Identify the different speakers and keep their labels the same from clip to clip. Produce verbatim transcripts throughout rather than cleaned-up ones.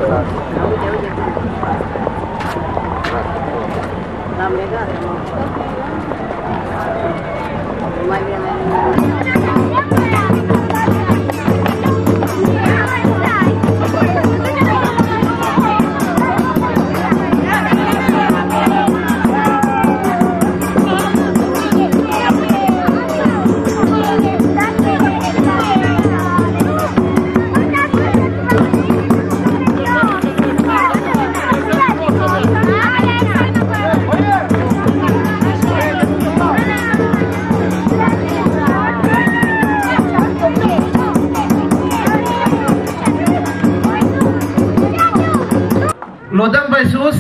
Speaker 1: L-am legat, mai bine.
Speaker 2: L-o dăm pe sus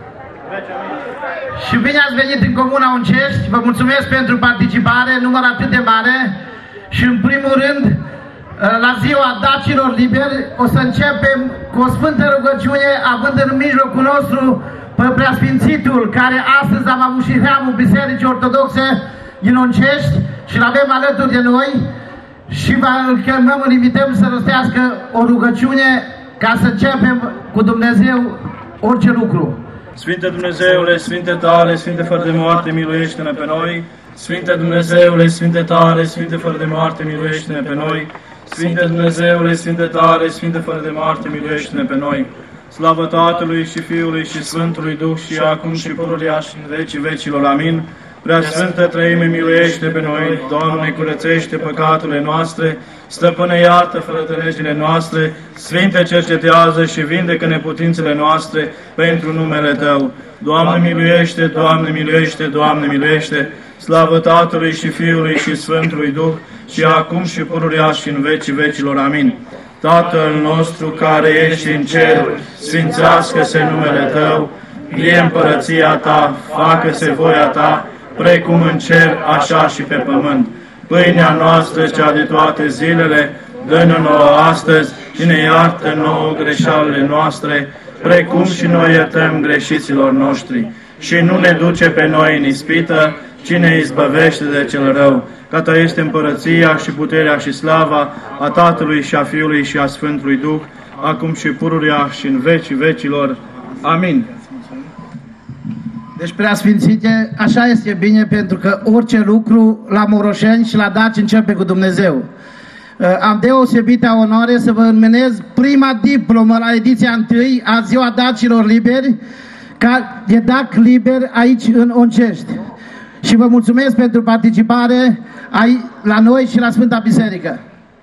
Speaker 2: și bine ați venit în Comuna Uncești. Vă mulțumesc pentru participare, număr atât de mare. Și în primul rând, la ziua Dacilor Liberi, o să începem cu o sfântă rugăciune, având în mijlocul nostru pe Preasfințitul, care astăzi am avut și hramul Bisericii Ortodoxe din Uncești și l-avem alături de noi și îl chemăm, îl invităm să rostească o rugăciune ca să începem cu Dumnezeu orice lucru.
Speaker 3: Sfinte Dumnezeule, Sfinte tale, Sfinte fără de moarte, miluiește-ne pe noi. Sfinte Dumnezeule, Sfinte tale, Sfinte fără de moarte, miluiește-ne pe noi. Sfinte Dumnezeule, Sfinte tale, Sfinte fără de moarte, miluiește-ne pe noi. Slavă Tatălui și Fiului și Sfântului Duh și acum și pururea și în vecii vecilor. Amin. Prea Sfântă Treime, miluiește pe noi, Doamne, curățește păcatele noastre, Stăpâne, iartă fără de legile noastre, Sfinte, cercetează și vindecă neputințele noastre pentru numele Tău. Doamne, miluiește, Doamne, miluiește, Doamne, miluiește, slavă Tatălui și Fiului și Sfântului Duh și acum și pururea și în vecii vecilor. Amin. Tatăl nostru care ești în ceruri, sfințească-se numele Tău, vie împărăția Ta, facă-se voia Ta, precum în cer, așa și pe pământ. Pâinea noastră, cea de toate zilele, dă-ne nouă astăzi și ne iartă nouă greșalele noastre, precum și noi iertăm greșiților noștri. Și nu ne duce pe noi în ispită, ci ne izbăvește de cel rău. Că Ta este împărăția și puterea și slava a Tatălui și a Fiului și a Sfântului Duh, acum și pururea și în vecii vecilor. Amin.
Speaker 2: Deci, Preasfințite, așa este bine, pentru că orice lucru la Moroșeni și la Daci începe cu Dumnezeu. Am deosebită onoare să vă înmenez prima diplomă la ediția întâi a Ziua Dacilor Liberi, ca de Dac Liber aici în Uncești. Și vă mulțumesc pentru participare la noi și la Sfânta Biserică.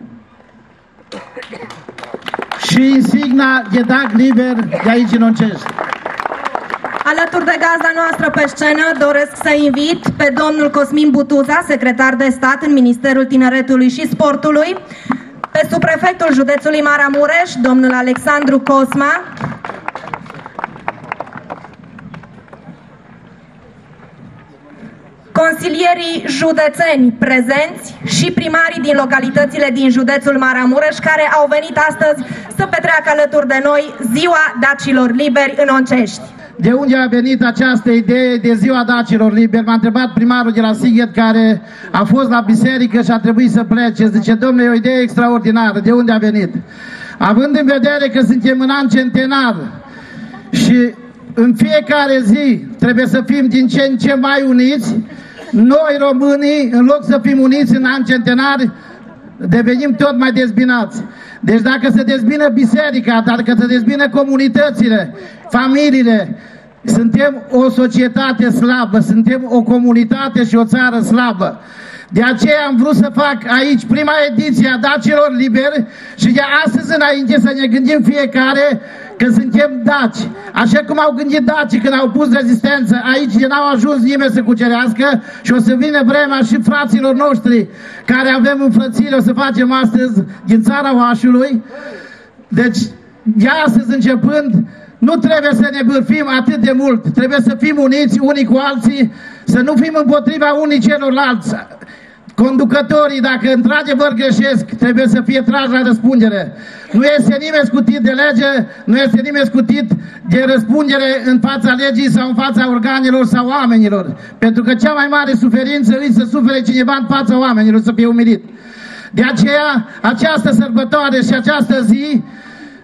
Speaker 2: Și insigna de Dac Liber de aici în Uncești.
Speaker 4: Alături de gazda noastră pe scenă doresc să invit pe domnul Cosmin Butuza, secretar de stat în Ministerul Tineretului și Sportului, pe subprefectul județului Maramureș, domnul Alexandru Cosma, consilierii județeni prezenți și primarii din localitățile din județul Maramureș care au venit astăzi să petreacă alături de noi Ziua Dacilor Liberi în Uncești.
Speaker 2: De unde a venit această idee de Ziua Dacilor Liberi? M-a întrebat primarul de la Sighet, care a fost la biserică și a trebuit să plece. Zice, domnule, e o idee extraordinară. De unde a venit? Având în vedere că suntem în an centenar și în fiecare zi trebuie să fim din ce în ce mai uniți, noi românii, în loc să fim uniți în an centenar, devenim tot mai dezbinați. Deci dacă se dezbină biserica, dacă se dezbină comunitățile, familiile, suntem o societate slabă, suntem o comunitate și o țară slabă. De aceea am vrut să fac aici prima ediție a Dacilor Liberi și de astăzi înainte să ne gândim fiecare că suntem daci. Așa cum au gândit dacii când au pus rezistență aici, de n-au ajuns nimeni să cucerească și o să vină vremea și fraților noștri care avem înfrățire, o să facem astăzi din țara Oașului. Deci, de astăzi începând, nu trebuie să ne bârfim atât de mult, trebuie să fim uniți unii cu alții, să nu fim împotriva unii celorlalți. Conducătorii, dacă într-adevăr greșesc, trebuie să fie trași la răspundere. Nu este nimeni scutit de lege, nu este nimeni scutit de răspundere în fața legii sau în fața organelor sau oamenilor. Pentru că cea mai mare suferință îi să sufere cineva în fața oamenilor, să fie umilit. De aceea, această sărbătoare și această zi,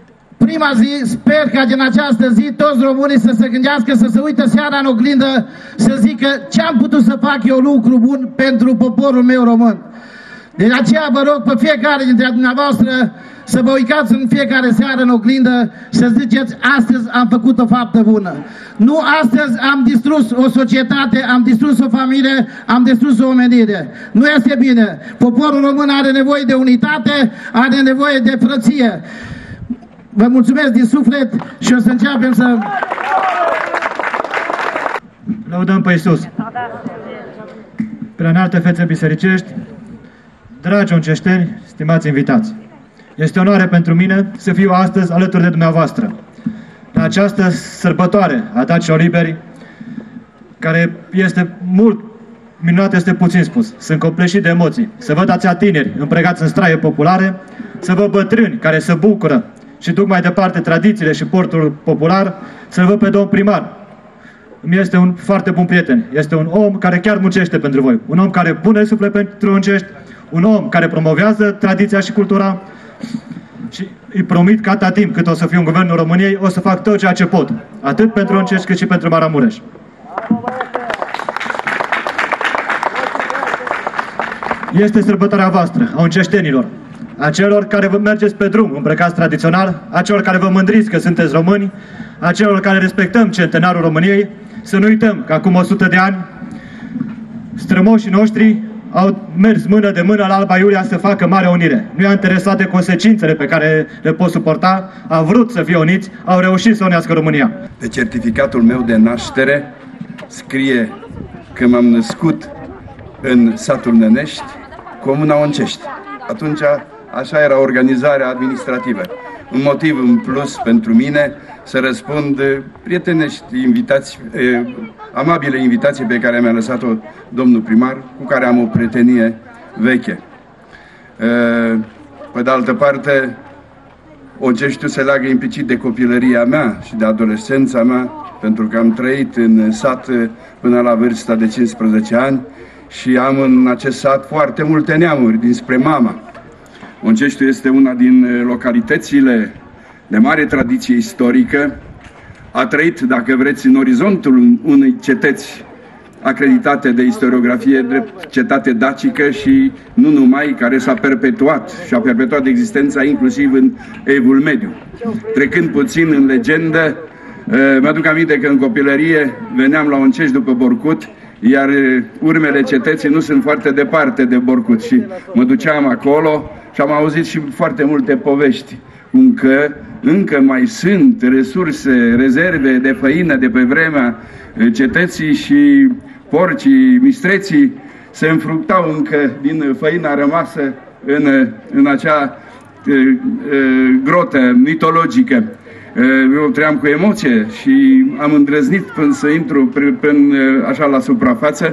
Speaker 2: prima zi, sper ca din această zi toți românii să se gândească, să se uită seara în oglindă, să zică ce am putut să fac eu lucru bun pentru poporul meu român. De aceea vă rog pe fiecare dintre dumneavoastră să vă uitați în fiecare seară în oglindă și să ziceți astăzi am făcut o faptă bună. Nu astăzi am distrus o societate, am distrus o familie, am distrus o omenire. Nu este bine. Poporul român are nevoie de unitate, are nevoie de frăție. Vă mulțumesc din suflet și o să începem să...
Speaker 5: Lăudăm pe Iisus. Prea înalte fețe bisericești, dragi onceșteni, stimați invitați, este onoare pentru mine să fiu astăzi alături de dumneavoastră la această sărbătoare a dacilor liberi, care este mult minunată, este puțin spus. Sunt copleșit de emoții. Să văd atâția tineri împregați în straie populare, să văd bătrâni care se bucură și duc mai departe tradițiile și portul popular, să-l văd pe domn primar. Îmi este un foarte bun prieten. Este un om care chiar muncește pentru voi. Un om care pune suflet pentru Oncești, un om care promovează tradiția și cultura și îi promit că atâta timp cât o să fiu în guvernul României, o să fac tot ceea ce pot. Atât pentru Oncești cât și pentru Maramureș. Este sărbătoarea voastră, a onceștenilor, a celor care vă mergeți pe drum îmbrăcați tradițional, a celor care vă mândriți că sunteți români, a celor care respectăm centenarul României. Să nu uităm că acum o sută de ani strămoșii noștri au mers mână de mână la Alba Iulia să facă Marea Unire. Nu i-a interesat de consecințele pe care le pot suporta, au vrut să fie uniți, au reușit să unească România.
Speaker 6: Pe certificatul meu de naștere scrie că m-am născut în satul Nănești, comuna Oncești. Atunci așa era organizarea administrativă. Un motiv în plus pentru mine să răspund prietenești invitați, eh, amabile invitații pe care mi-a lăsat-o domnul primar, cu care am o prietenie veche. Eh, pe de altă parte, Onceștiul se leagă implicit de copilăria mea și de adolescența mea, pentru că am trăit în sat până la vârsta de cincisprezece ani și am în acest sat foarte multe neamuri dinspre mama. Onceștiul este una din localitățile de mare tradiție istorică. A trăit, dacă vreți, în orizontul unei cetăți acreditate de istoriografie drept cetate dacică și nu numai, care s-a perpetuat și a perpetuat existența inclusiv în Evul Mediu. Trecând puțin în legendă, mi-aduc aminte că în copilărie veneam la Oncești după Borcut, iar urmele cetății nu sunt foarte departe de Borcut și mă duceam acolo și am auzit și foarte multe povești, cum că încă mai sunt resurse, rezerve de făină de pe vremea cetății și porcii, mistreții se înfructau încă din făina rămasă în, în acea e, e, grotă mitologică. Eu trăiam cu emoție și am îndrăznit până să intru până așa la suprafață,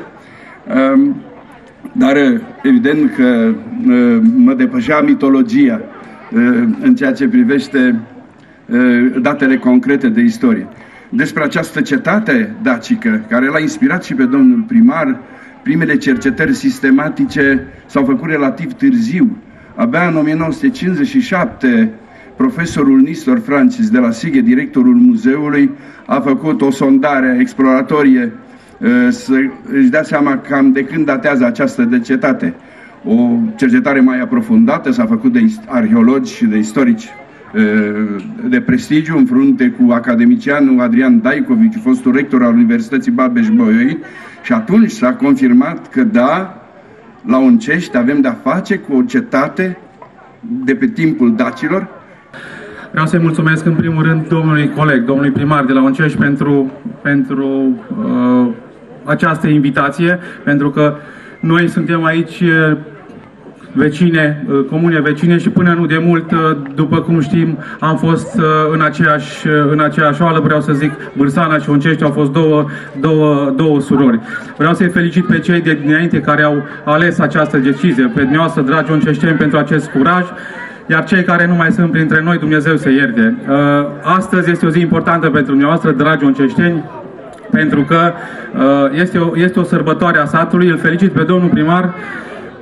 Speaker 6: dar evident că mă depășea mitologia în ceea ce privește datele concrete de istorie. Despre această cetate dacică, care l-a inspirat și pe domnul primar, primele cercetări sistematice s-au făcut relativ târziu. Abia în o mie nouă sute cincizeci și șapte, profesorul Nistor Francis de la Sighe, directorul muzeului, a făcut o sondare exploratorie să își dea seama cam de când datează această cetate. O cercetare mai aprofundată s-a făcut de arheologi și de istorici de prestigiu, în frunte cu academicianul Adrian Daicovici, fostul rector al Universității Babeș-Bolyai, și atunci s-a confirmat că da, la Oncești avem de-a face cu o cetate de pe timpul dacilor.
Speaker 7: Vreau să-i mulțumesc în primul rând domnului coleg, domnului primar de la Oncești pentru, pentru uh, această invitație, pentru că noi suntem aici vecine, comune vecine și până nu de mult, după cum știm, am fost în aceeași, în aceeași oală, vreau să zic, Bârsana și Oncești au fost două, două, două surori. Vreau să-i felicit pe cei de dinainte care au ales această decizie, pe dumneavoastră, dragi onceșteni, pentru acest curaj, iar cei care nu mai sunt printre noi, Dumnezeu să ierte. Astăzi este o zi importantă pentru dumneavoastră, dragi onceșteni, pentru că este o, este o sărbătoare a satului. Îl felicit pe domnul primar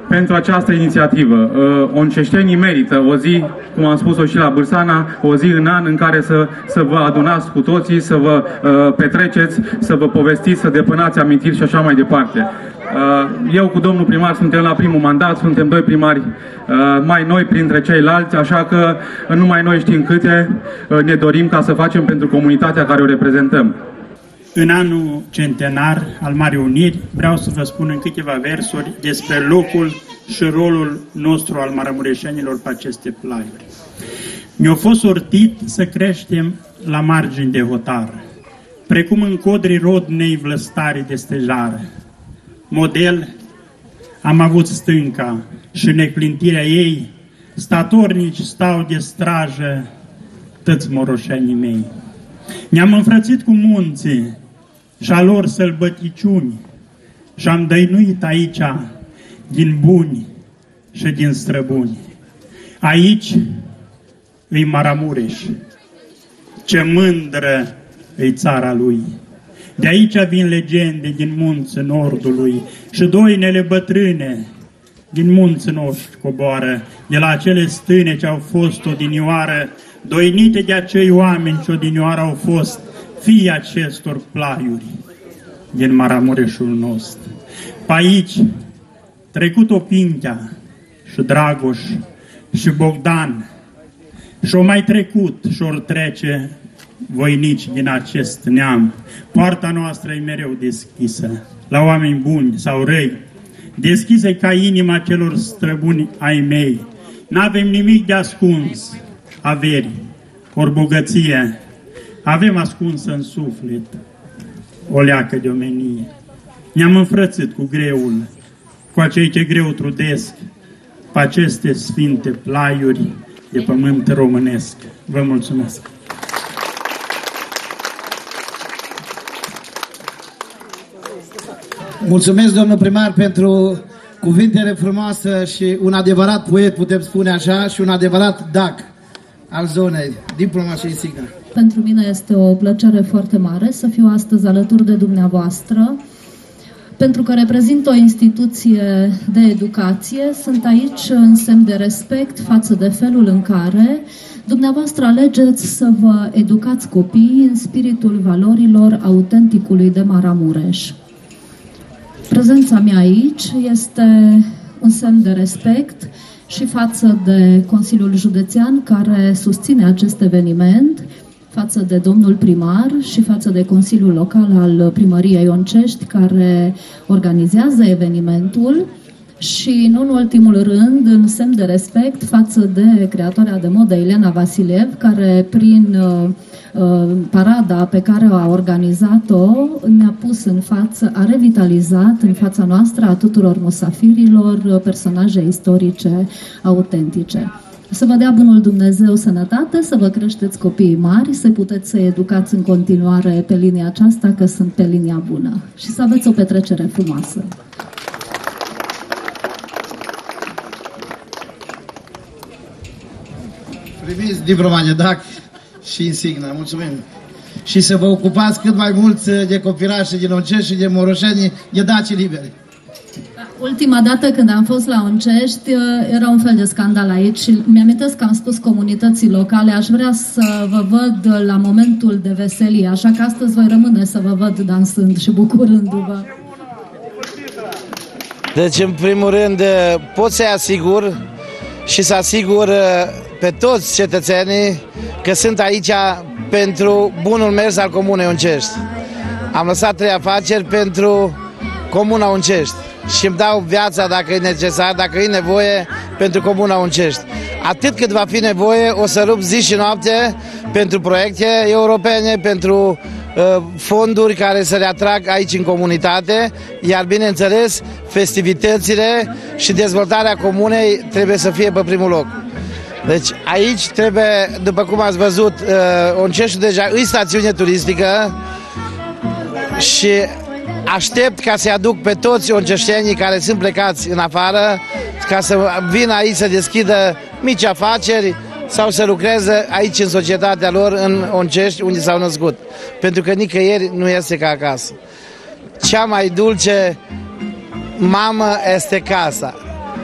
Speaker 7: pentru această inițiativă. Onceștenii merită o zi, cum am spus-o și la Bârsana, o zi în an în care să, să vă adunați cu toții, să vă uh, petreceți, să vă povestiți, să depănați amintiri și așa mai departe. Uh, eu cu domnul primar suntem la primul mandat, suntem doi primari uh, mai noi printre ceilalți, așa că numai noi știm câte uh, ne dorim ca să facem pentru comunitatea care o reprezentăm.
Speaker 8: În anul centenar al Marii Uniri vreau să vă spun în câteva versuri despre locul și rolul nostru al maramureșenilor pe aceste plaiuri. Mi-a fost sortit să creștem la margini de hotar, precum în codrii rodnei vlăstari de stejară. Model am avut stânca și neclintirea ei, statornici stau de strajă tăți moroșenii mei. Ne-am înfrățit cu munții și a lor sălbăticiuni și am dăinuit aici din buni și din străbuni. Aici îi Maramureș, ce mândră îi țara lui. De aici vin legende din munți nordului și doinele bătrâne din munți noștri coboară, de la acele stâne ce au fost odinioară, doinite de acei oameni ce odinioară au fost fii acestor plaiuri din Maramureșul nostru. Pe aici trecut-o Pintea și Dragoș și Bogdan și-o mai trecut și-or trece voinici din acest neam. Poarta noastră e mereu deschisă la oameni buni sau răi, deschisă ca inima celor străbuni ai mei. N-avem nimic de ascuns, averi, ori bogăție, avem ascunsă în suflet o leacă de omenie. Ne-am înfrățit cu greul, cu acei ce greu trudesc, pe aceste sfinte plaiuri de pământ românesc. Vă mulțumesc!
Speaker 2: Mulțumesc, domnul primar, pentru cuvintele frumoase și un adevărat poet, putem spune așa, și un adevărat dac al zonei, diploma și insigna.
Speaker 9: Pentru mine este o plăcere foarte mare să fiu astăzi alături de dumneavoastră, pentru că reprezint o instituție de educație. Sunt aici în semn de respect față de felul în care dumneavoastră alegeți să vă educați copiii în spiritul valorilor autenticului de Maramureș. Prezența mea aici este un semn de respect și față de Consiliul Județean care susține acest eveniment, față de domnul primar și față de Consiliul Local al Primăriei Oncești care organizează evenimentul și, nu în ultimul rând, în semn de respect față de creatoarea de modă Elena Vasiliev, care prin uh, uh, parada pe care a organizat-o ne-a pus în față, a revitalizat în fața noastră a tuturor musafirilor uh, personaje istorice autentice. Să vă dea bunul Dumnezeu sănătate, să vă creșteți copiii mari, să puteți să educați în continuare pe linia aceasta, că sunt pe linia bună. Și să aveți o petrecere frumoasă.
Speaker 2: Primiți diploma de dac și insigna. Mulțumim. Și să vă ocupați cât mai mulți de copilași din Oncești și de moroșeni, de daci liberi.
Speaker 9: Ultima dată când am fost la Oncești era un fel de scandal aici și mi-amintesc că am spus comunității locale, aș vrea să vă văd la momentul de veselie, așa că astăzi voi rămâne să vă văd dansând și bucurându-vă.
Speaker 10: Deci, în primul rând, pot să-i asigur și să asigur pe toți cetățenii că sunt aici pentru bunul mers al Comunei Oncești. Am lăsat trei afaceri pentru Comuna Oncești și îmi dau viața dacă e necesar, dacă e nevoie pentru Comuna Oncești. Atât cât va fi nevoie, o să rup zi și noapte pentru proiecte europene, pentru uh, fonduri care să le atrag aici în comunitate, iar bineînțeles festivitățile și dezvoltarea comunei trebuie să fie pe primul loc. Deci aici trebuie, după cum ați văzut, uh, Onceștiul deja e stațiune turistică și aștept ca să-i aduc pe toți onceștenii care sunt plecați în afară, ca să vină aici să deschidă mici afaceri sau să lucreze aici în societatea lor, în Oncești, unde s-au născut. Pentru că nicăieri nu este ca acasă. Cea mai dulce mamă este casa.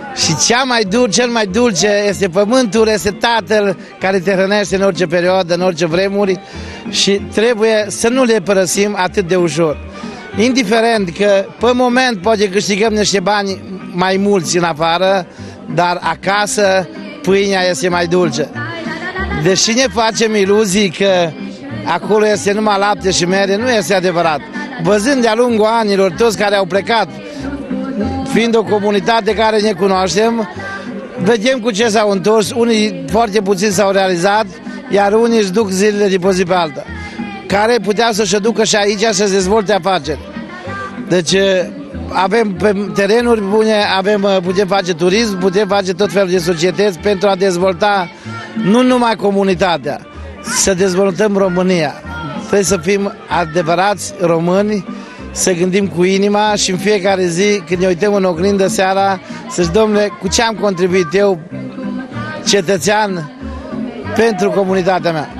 Speaker 10: Și cea mai dulce, cel mai dulce este pământul, este Tatăl care te hrănește în orice perioadă, în orice vremuri și trebuie să nu le părăsim atât de ușor. Indiferent că pe moment poate câștigăm niște bani mai mulți în afară, dar acasă pâinea este mai dulce. Deși ne facem iluzii că acolo este numai lapte și mere, nu este adevărat. Văzând de-a lungul anilor toți care au plecat, fiind o comunitate care ne cunoaștem, vedem cu ce s-au întors, unii foarte puțin s-au realizat, iar unii își duc zilele de pe zi pe alta, care puteau să-și ducă și aici să-și dezvolte afaceri. Deci avem terenuri bune, avem, putem face turism, putem face tot felul de societăți pentru a dezvolta nu numai comunitatea, să dezvoltăm România. Trebuie să fim adevărați români, să gândim cu inima și în fiecare zi, când ne uităm în oglindă seara, să-și domnule, cu ce am contribuit eu, cetățean, pentru comunitatea mea.